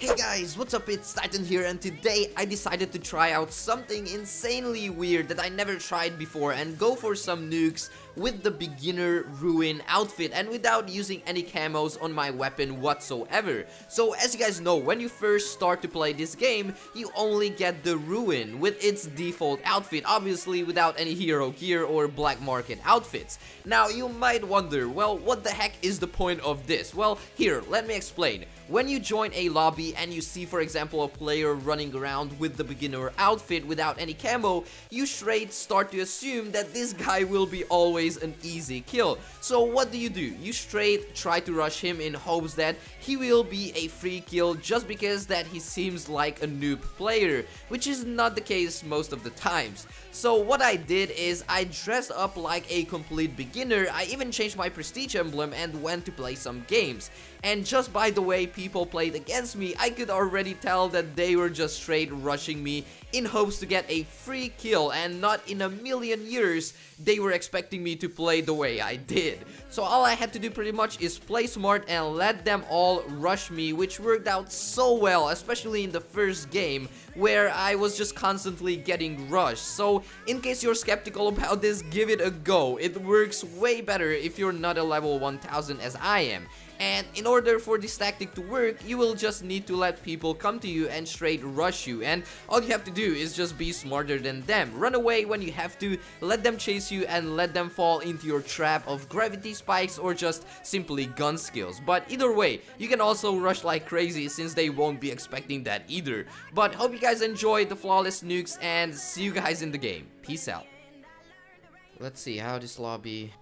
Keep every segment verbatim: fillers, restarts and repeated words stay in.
Hey guys, what's up? It's Titan here, and today I decided to try out something insanely weird that I never tried before and go for some nukes with the beginner ruin outfit and without using any camos on my weapon whatsoever. So as you guys know, when you first start to play this game, you only get the ruin with its default outfit, obviously without any hero gear or black market outfits. Now you might wonder, well, what the heck is the point of this? Well, here, let me explain. When you join a lobby and you see, for example, a player running around with the beginner outfit without any camo, you straight start to assume that this guy will be always an easy kill. So what do you do? You straight try to rush him in hopes that he will be a free kill just because that he seems like a noob player, which is not the case most of the times. So what I did is I dressed up like a complete beginner. I even changed my prestige emblem and went to play some games. And just by the way people played against me, I could already tell that they were just straight rushing me in hopes to get a free kill, and not in a million years they were expecting me to play the way I did. So all I had to do pretty much is play smart and let them all rush me, which worked out so well, especially in the first game where I was just constantly getting rushed. So in case you're skeptical about this, give it a go. It works way better if you're not a level one thousand as I am. And in order for this tactic to work, you will just need to let people come to you and straight rush you. And all you have to do is just be smarter than them. Run away when you have to, let them chase you, and let them fall into your trap of gravity spikes or just simply gun skills. But either way, you can also rush like crazy since they won't be expecting that either. But hope you guys enjoyed the flawless nukes, and see you guys in the game. Peace out. Let's see how this lobby...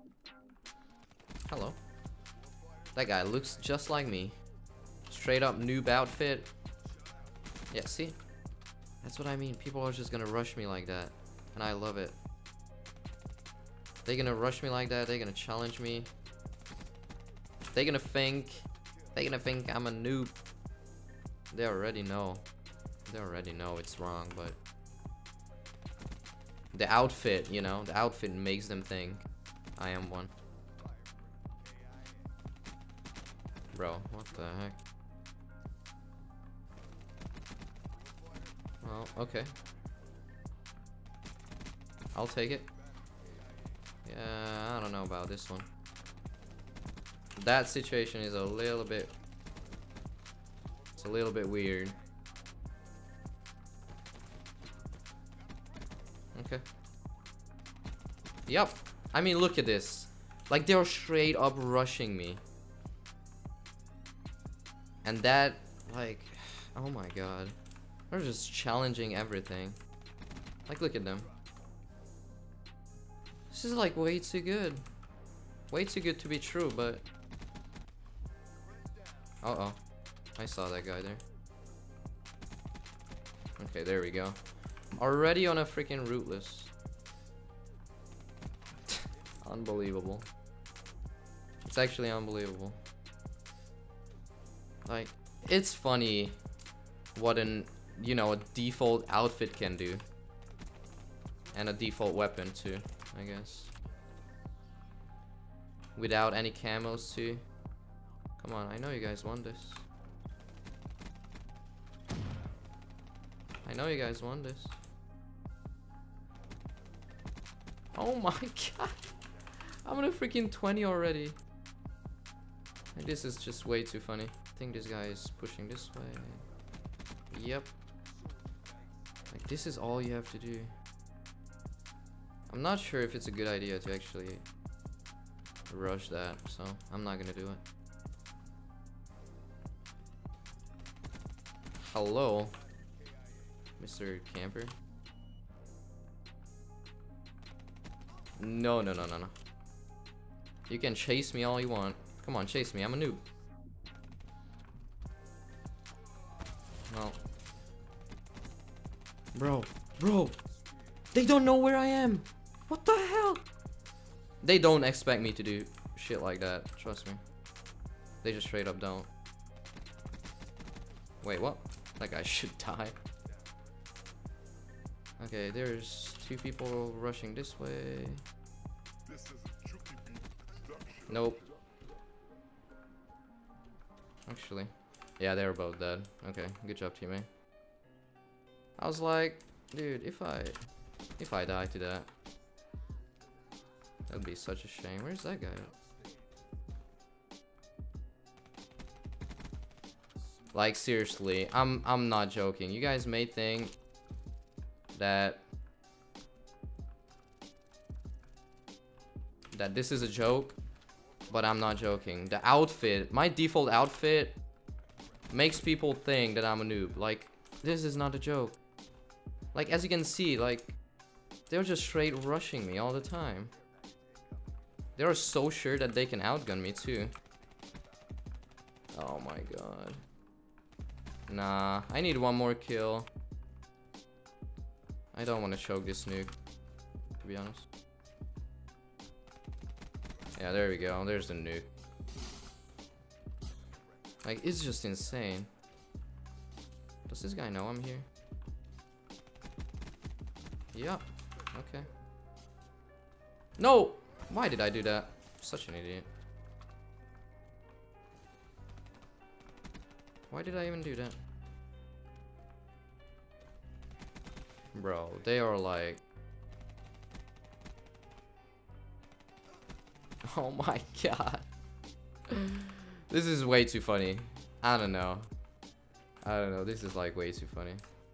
Hello. That guy looks just like me. Straight up noob outfit. Yeah, see? That's what I mean. People are just gonna rush me like that. And I love it. They're gonna rush me like that. They're gonna challenge me. They're gonna think. They're gonna think I'm a noob. They already know. They already know it's wrong, but... The outfit, you know? The outfit makes them think I am one. Bro, what the heck? Well, okay. I'll take it. Yeah, I don't know about this one. That situation is a little bit... It's a little bit weird. Okay. Yup. I mean, look at this. Like, they're straight up rushing me. And that, like, oh my god. They're just challenging everything. Like, look at them. This is like way too good. Way too good to be true, but... Uh-oh. I saw that guy there. Okay, there we go. Already on a freaking rootless. Unbelievable. It's actually unbelievable. Like, it's funny what an, you know, a default outfit can do. And a default weapon too, I guess. Without any camos too. Come on, I know you guys want this. I know you guys want this. Oh my god. I'm on a freaking twenty already. And this is just way too funny. I think this guy is pushing this way. Yep. Like, this is all you have to do. I'm not sure if it's a good idea to actually rush that, so I'm not gonna do it. Hello, Mister Camper. No, no, no, no, no. You can chase me all you want. Come on, chase me. I'm a noob. Well, bro, bro, they don't know where I am. What the hell? They don't expect me to do shit like that. Trust me. They just straight up don't. Wait, what? That guy should die. Okay, there's two people rushing this way. Nope. Actually, Yeah, they were both dead. Okay, good job, teammate. I was like, dude, if I if I die to that, that'd be such a shame. Where's that guy at? Like seriously, I'm I'm not joking. You guys may think that that this is a joke, but I'm not joking. The outfit, my default outfit, makes people think that I'm a noob. Like, this is not a joke. Like, as you can see, like, they're just straight rushing me all the time. They're so sure that they can outgun me too. Oh my god. Nah, I need one more kill. I don't want to choke this nuke, to be honest. Yeah, there we go. There's the nuke. Like, it's just insane. Does this guy know I'm here? Yup. Okay. No! Why did I do that? Such an idiot. Why did I even do that? Bro, they are like... Oh my god. This is way too funny. I don't know. I don't know. This is like way too funny.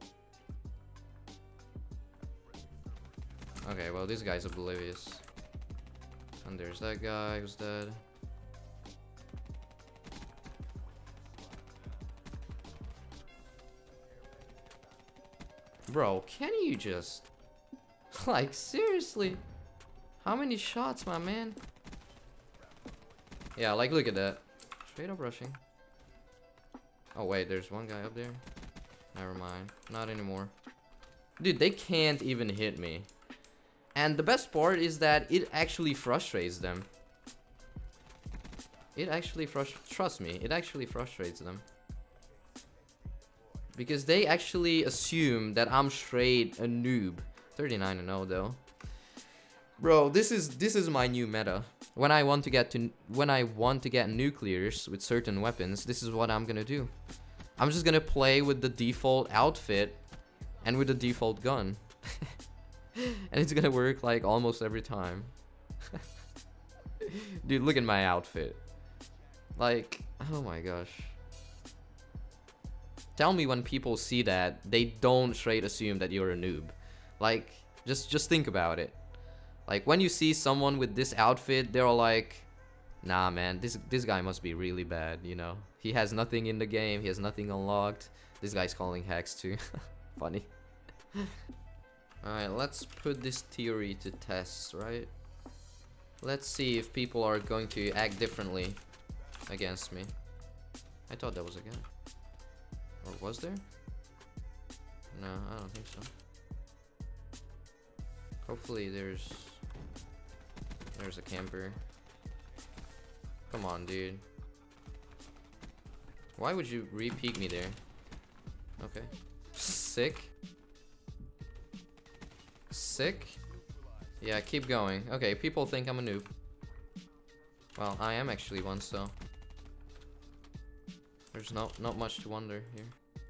Okay, well, this guy's oblivious. And there's that guy who's dead. Bro, can you just... Like, seriously? How many shots, my man? Yeah, like, look at that. Straight up rushing. Oh, wait, there's one guy up there. Never mind. Not anymore. Dude, they can't even hit me. And the best part is that it actually frustrates them. It actually frustrates... Trust me, it actually frustrates them. Because they actually assume that I'm straight a noob. thirty-nine and oh though. Bro, this is this is my new meta. When I want to get to when I want to get nuclears with certain weapons, this is what I'm gonna do. I'm just gonna play with the default outfit and with the default gun. And it's gonna work like almost every time. Dude, look at my outfit. Like, oh my gosh. Tell me when people see that, they don't straight assume that you're a noob. Like, just just think about it. Like, when you see someone with this outfit, they're like, nah, man, this this guy must be really bad, you know? He has nothing in the game, he has nothing unlocked. This guy's calling hacks too. Funny. Alright, let's put this theory to test, right? Let's see if people are going to act differently against me. I thought that was a guy. Or was there? No, I don't think so. Hopefully there's... There's a camper. Come on, dude. Why would you re-peek me there? Okay. Sick. Sick. Yeah, keep going. Okay, people think I'm a noob. Well, I am actually one, so... There's not not much to wonder here.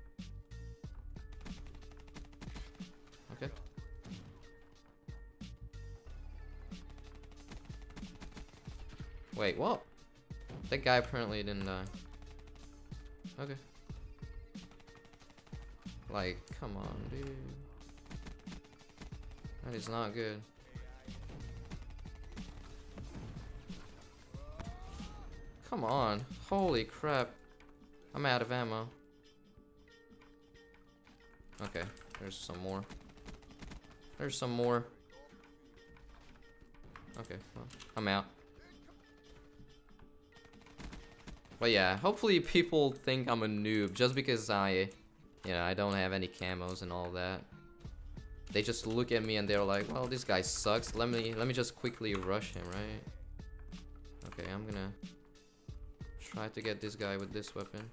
Okay. Wait, what? That guy apparently didn't die. Okay. Like, come on, dude. That is not good. Come on. Holy crap. I'm out of ammo. Okay, there's some more. There's some more. Okay, well, I'm out. But yeah, hopefully people think I'm a noob just because I, you know, I don't have any camos and all that. They just look at me and they're like, well, this guy sucks. Let me, let me just quickly rush him, right? Okay, I'm gonna try to get this guy with this weapon.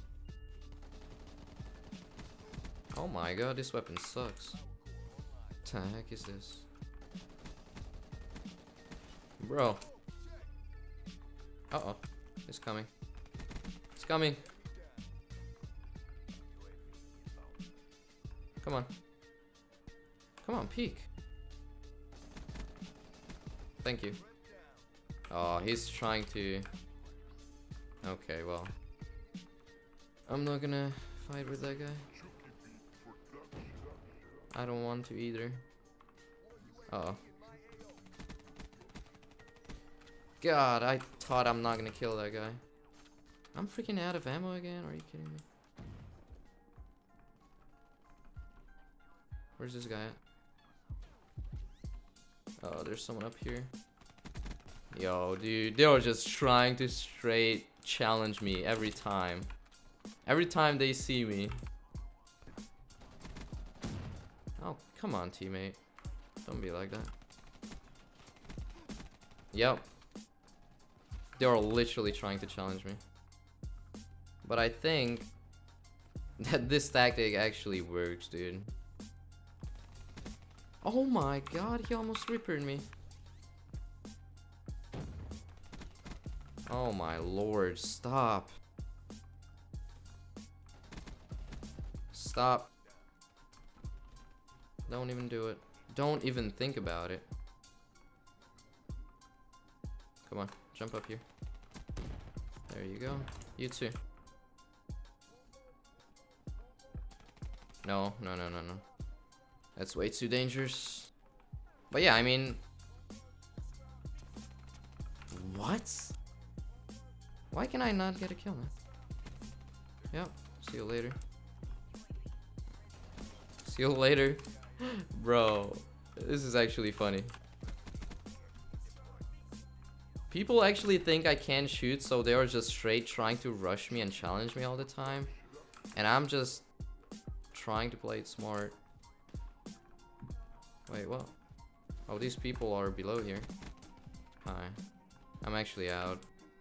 Oh my god, this weapon sucks. What the heck is this? Bro. Uh-oh. It's coming. It's coming. Come on. Come on, peek. Thank you. Oh, he's trying to... Okay, well. I'm not gonna fight with that guy. I don't want to either. Uh oh. God, I thought I'm not gonna kill that guy. I'm freaking out of ammo again? Are you kidding me? Where's this guy at? Oh, there's someone up here. Yo, dude, they were just trying to straight challenge me every time. Every time they see me. Oh, come on, teammate. Don't be like that. Yep. They are literally trying to challenge me. But I think that this tactic actually works, dude. Oh my god, he almost rippered me. Oh my lord, stop. Stop. Don't even do it. Don't even think about it. Come on, jump up here. There you go. You too. No, no, no, no, no. That's way too dangerous. But yeah, I mean... What? Why can I not get a kill, man? Yep, see you later. See you later. Bro, this is actually funny. People actually think I can't shoot, so they are just straight trying to rush me and challenge me all the time. And I'm just trying to play it smart. Wait, what? Oh, these people are below here. Hi. I'm actually out.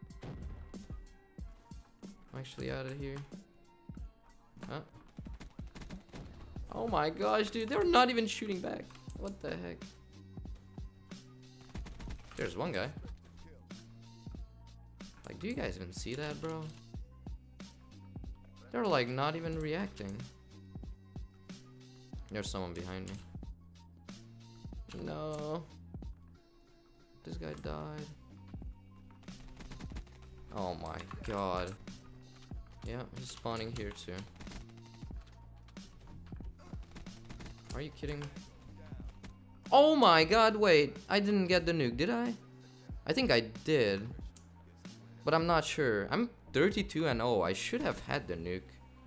I'm actually out of here. Huh? Oh my gosh, dude, they're not even shooting back. What the heck? There's one guy. Like, do you guys even see that, bro? They're like not even reacting. There's someone behind me. No. This guy died. Oh my god. Yeah, he's spawning here too. Are you kidding me? Oh my god, wait. I didn't get the nuke, did I? I think I did. But I'm not sure. I'm thirty-two and oh, I should have had the nuke.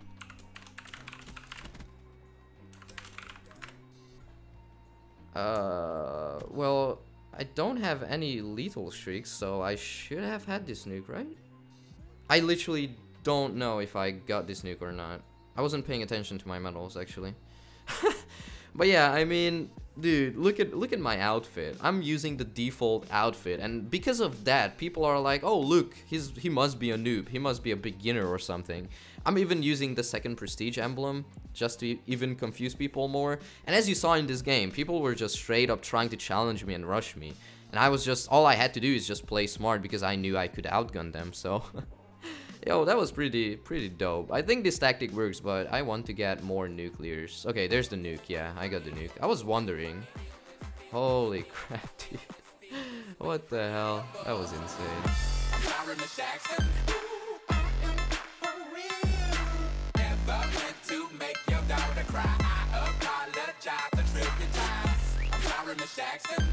Uh, well, I don't have any lethal streaks, so I should have had this nuke, right? I literally don't know if I got this nuke or not. I wasn't paying attention to my medals, actually. But yeah, I mean, dude, look at look at my outfit. I'm using the default outfit, and because of that, people are like, "Oh, look, he's he must be a noob. He must be a beginner or something." I'm even using the second prestige emblem just to even confuse people more. And as you saw in this game, people were just straight up trying to challenge me and rush me, and I was just all I had to do is just play smart because I knew I could outgun them. So. Yo, that was pretty pretty dope. I think this tactic works, but I want to get more nuclears. Okay, there's the nuke. Yeah, I got the nuke. I was wondering. Holy crap, dude. What the hell? That was insane. Jackson.